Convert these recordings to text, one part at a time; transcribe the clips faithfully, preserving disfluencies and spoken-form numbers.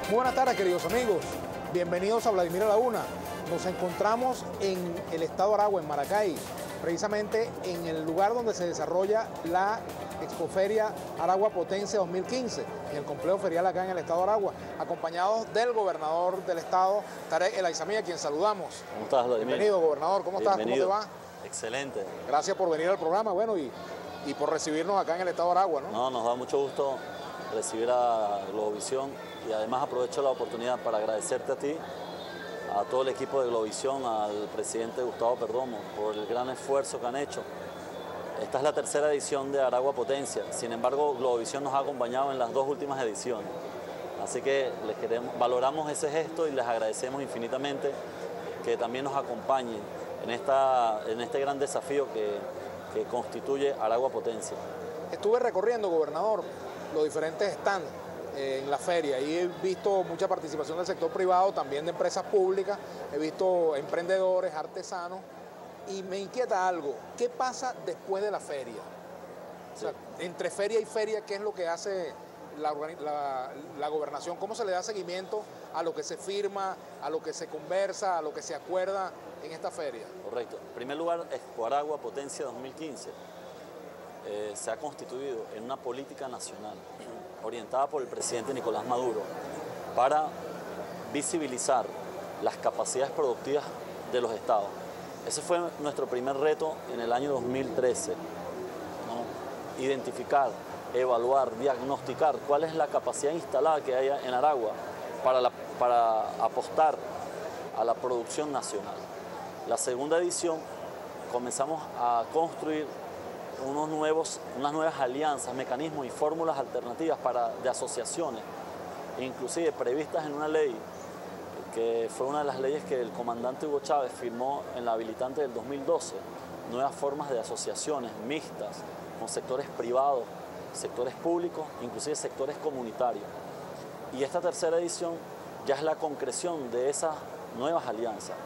Muy buenas tardes, queridos amigos. Bienvenidos a Vladimir a la Una. Nos encontramos en el estado Aragua, en Maracay, precisamente en el lugar donde se desarrolla la Expoferia Aragua Potencia dos mil quince, en el complejo ferial acá en el estado Aragua, acompañados del gobernador del estado, Tarek El Aizami, a quien saludamos. ¿Cómo estás, Vladimir? Bienvenido, gobernador. ¿Cómo estás? ¿Cómo te va? Excelente. Gracias por venir al programa, bueno, y, y por recibirnos acá en el estado Aragua, ¿no? No, nos da mucho gusto recibir a Globovisión y además aprovecho la oportunidad para agradecerte a ti, a todo el equipo de Globovisión, al presidente Gustavo Perdomo por el gran esfuerzo que han hecho. Esta es la tercera edición de Aragua Potencia, sin embargo Globovisión nos ha acompañado en las dos últimas ediciones, así que les queremos, valoramos ese gesto y les agradecemos infinitamente que también nos acompañen en, esta, en este gran desafío que, que constituye Aragua Potencia. Estuve recorriendo, gobernador, los diferentes stands eh, en la feria y he visto mucha participación del sector privado, también de empresas públicas, he visto emprendedores, artesanos, y me inquieta algo, ¿qué pasa después de la feria? O sea, entre feria y feria, ¿qué es lo que hace la, la, la gobernación? ¿Cómo se le da seguimiento a lo que se firma, a lo que se conversa, a lo que se acuerda en esta feria? Correcto. En primer lugar, Expo Aragua Potencia dos mil quince eh, se ha constituido en una política nacional orientada por el presidente Nicolás Maduro para visibilizar las capacidades productivas de los estados. Ese fue nuestro primer reto en el año dos mil trece, ¿no? Identificar, evaluar, diagnosticar cuál es la capacidad instalada que hay en Aragua para, la, para apostar a la producción nacional. La segunda edición comenzamos a construir unos nuevos, unas nuevas alianzas, mecanismos y fórmulas alternativas para, de asociaciones, inclusive previstas en una ley que fue una de las leyes que el comandante Hugo Chávez firmó en la habilitante del dos mil doce, nuevas formas de asociaciones mixtas con sectores privados, sectores públicos, inclusive sectores comunitarios. Y esta tercera edición ya es la concreción de esas nuevas alianzas.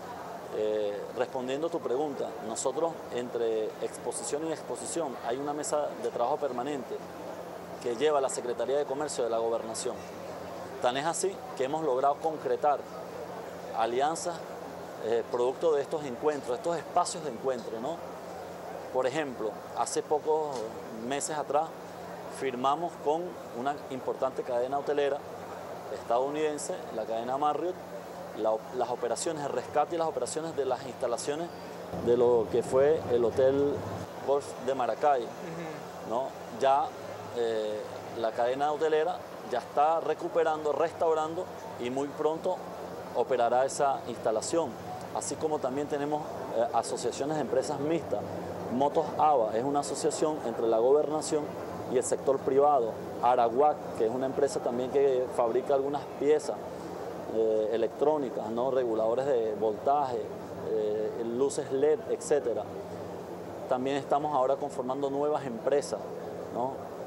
Eh, respondiendo a tu pregunta, nosotros entre exposición y exposición hay una mesa de trabajo permanente que lleva la Secretaría de Comercio de la Gobernación. Tan es así que hemos logrado concretar alianzas eh, producto de estos encuentros, estos espacios de encuentro, ¿no? Por ejemplo, hace pocos meses atrás firmamos con una importante cadena hotelera estadounidense, la cadena Marriott, la, las operaciones de rescate y las operaciones de las instalaciones de lo que fue el Hotel Golf de Maracay, ¿no? Ya eh, la cadena hotelera ya está recuperando, restaurando y muy pronto operará esa instalación. Así como también tenemos eh, asociaciones de empresas mixtas. Motos ABA es una asociación entre la gobernación y el sector privado. Araguac, que es una empresa también que fabrica algunas piezas eh, electrónicas, ¿no? Reguladores de voltaje, eh, luces L E D, etcétera. También estamos ahora conformando nuevas empresas, ¿no?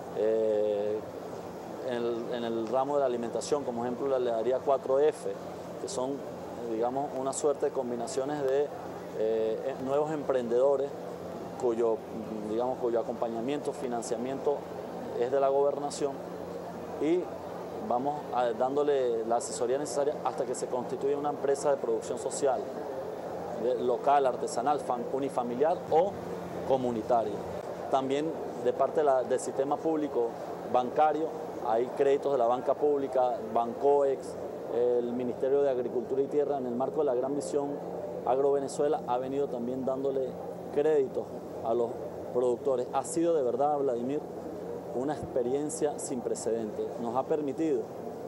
Eh, En el, en el ramo de la alimentación, como ejemplo la heladería cuatro F, que son, digamos, una suerte de combinaciones de eh, nuevos emprendedores cuyo, digamos, cuyo acompañamiento, financiamiento es de la gobernación y vamos a, dándole la asesoría necesaria hasta que se constituya una empresa de producción social, de, local, artesanal, fam, unifamiliar o comunitaria. También de parte de la, del sistema público bancario, hay créditos de la banca pública, Bancoex, el Ministerio de Agricultura y Tierra, en el marco de la Gran Misión Agrovenezuela, ha venido también dándole créditos a los productores. Ha sido de verdad, Vladimir, una experiencia sin precedentes. Nos ha permitido,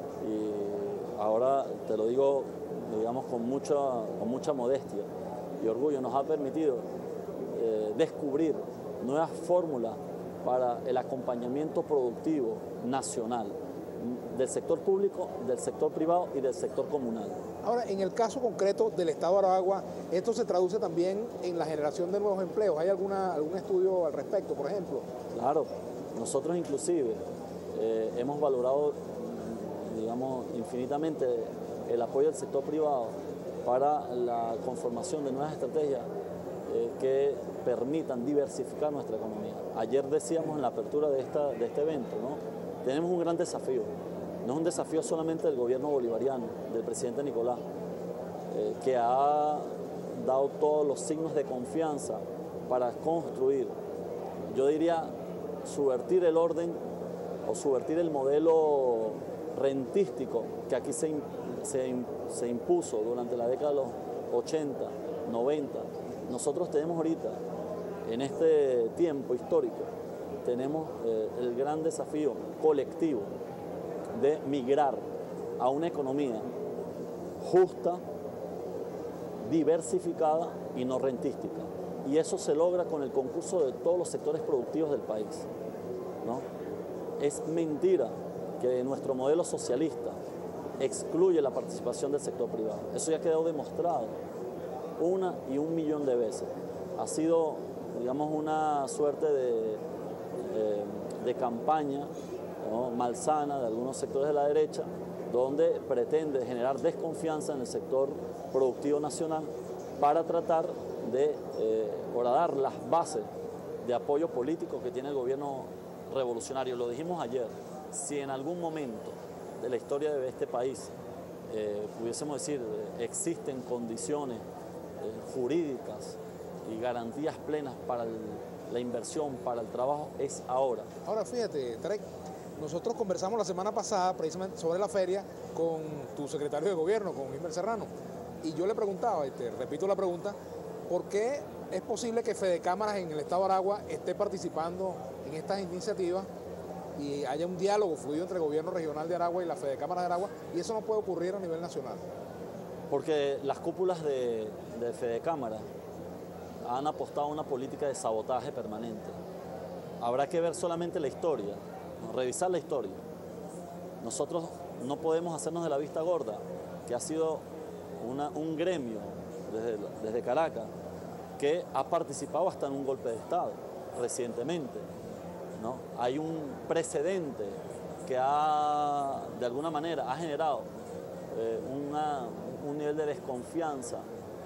y ahora te lo digo, digamos, con mucha, con mucha modestia y orgullo, nos ha permitido eh, descubrir nuevas fórmulas para el acompañamiento productivo nacional del sector público, del sector privado y del sector comunal. Ahora, en el caso concreto del estado de Aragua, esto se traduce también en la generación de nuevos empleos. ¿Hay alguna, algún estudio al respecto, por ejemplo? Claro, nosotros inclusive eh, hemos valorado, digamos, infinitamente el apoyo del sector privado para la conformación de nuevas estrategias eh, que permitan diversificar nuestra economía. Ayer decíamos en la apertura de, esta, de este evento, ¿no? Tenemos un gran desafío. no es un desafío solamente del gobierno bolivariano, del presidente Nicolás, eh, que ha dado todos los signos de confianza para construir, yo diría, subvertir el orden o subvertir el modelo rentístico que aquí se, se, se impuso durante la década de los ochenta, noventa. Nosotros tenemos ahorita, en este tiempo histórico, tenemos eh, el gran desafío colectivo de migrar a una economía justa, diversificada y no rentística. Y eso se logra con el concurso de todos los sectores productivos del país, ¿no? Es mentira que nuestro modelo socialista excluye la participación del sector privado. Eso ya ha quedado demostrado una y un millón de veces. Ha sido, digamos, una suerte de, de, de campaña, ¿no?, malsana de algunos sectores de la derecha, donde pretende generar desconfianza en el sector productivo nacional para tratar de eh, horadar las bases de apoyo político que tiene el gobierno revolucionario. Lo dijimos ayer, si en algún momento de la historia de este país eh, pudiésemos decir eh, existen condiciones eh, jurídicas y garantías plenas para el, la inversión, para el trabajo, es ahora. Ahora fíjate, Tarek, nosotros conversamos la semana pasada precisamente sobre la feria con tu secretario de gobierno, con Wilmer Serrano, y yo le preguntaba, y te repito la pregunta, ¿por qué es posible que Fedecámaras en el estado de Aragua esté participando en estas iniciativas y haya un diálogo fluido entre el gobierno regional de Aragua y la Fedecámaras de Aragua, y eso no puede ocurrir a nivel nacional? Porque las cúpulas de, de Fedecámaras han apostado a una política de sabotaje permanente. Habrá que ver solamente la historia, revisar la historia. Nosotros no podemos hacernos de la vista gorda, que ha sido una, un gremio desde, desde Caracas que ha participado hasta en un golpe de Estado recientemente, ¿no? Hay un precedente que ha, de alguna manera, ha generado eh, una, un nivel de desconfianza,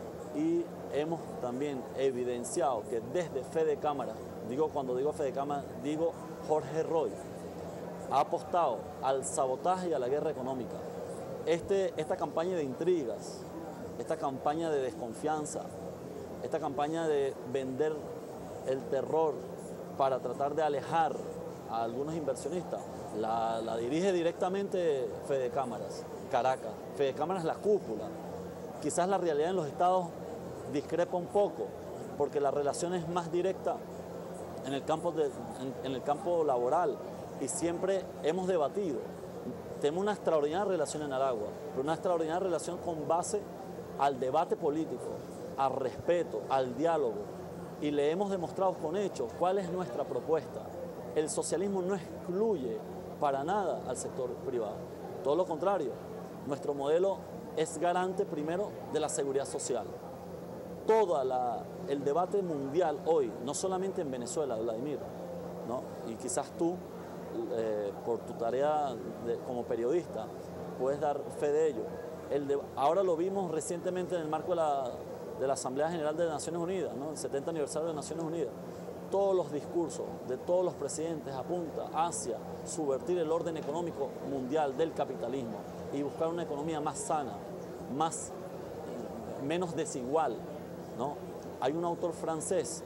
y hemos también evidenciado que desde Fedecámaras, digo, cuando digo Fedecámaras, digo Jorge Roy, ha apostado al sabotaje y a la guerra económica. Este, esta campaña de intrigas, esta campaña de desconfianza, esta campaña de vender el terror para tratar de alejar a algunos inversionistas, la, la dirige directamente Fedecámaras, Caracas. Fedecámaras es la cúpula. Quizás la realidad en los estados discrepa un poco, porque la relación es más directa en el campo, de, en, en el campo laboral, y siempre hemos debatido. Tenemos una extraordinaria relación en Aragua, pero una extraordinaria relación con base al debate político, al respeto, al diálogo, y le hemos demostrado con hechos cuál es nuestra propuesta. El socialismo no excluye para nada al sector privado, todo lo contrario, nuestro modelo es garante primero de la seguridad social. Todo el debate mundial hoy, no solamente en Venezuela, Vladimir, ¿no?, y quizás tú, eh, por tu tarea de, como periodista, puedes dar fe de ello. El de, ahora lo vimos recientemente en el marco de la, de la Asamblea General de Naciones Unidas, ¿no?, el setenta aniversario de Naciones Unidas. Todos los discursos de todos los presidentes apuntan hacia subvertir el orden económico mundial del capitalismo y buscar una economía más sana, más, menos desigual, ¿no? Hay un autor francés,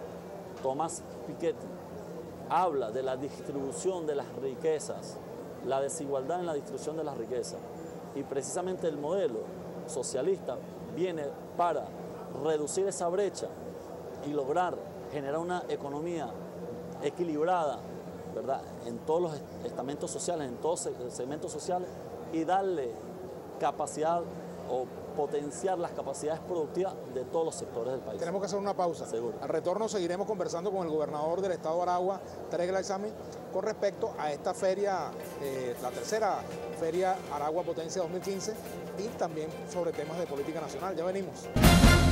Thomas Piketty, habla de la distribución de las riquezas, la desigualdad en la distribución de las riquezas, y precisamente el modelo socialista viene para reducir esa brecha y lograr generar una economía equilibrada, ¿verdad?, en todos los estamentos sociales, en todos los segmentos sociales, y darle capacidad o potenciar las capacidades productivas de todos los sectores del país. Tenemos que hacer una pausa. Seguro. Al retorno seguiremos conversando con el gobernador del estado de Aragua, Tarek El Aissami, con respecto a esta feria, eh, la tercera Feria Aragua Potencia dos mil quince, y también sobre temas de política nacional. Ya venimos.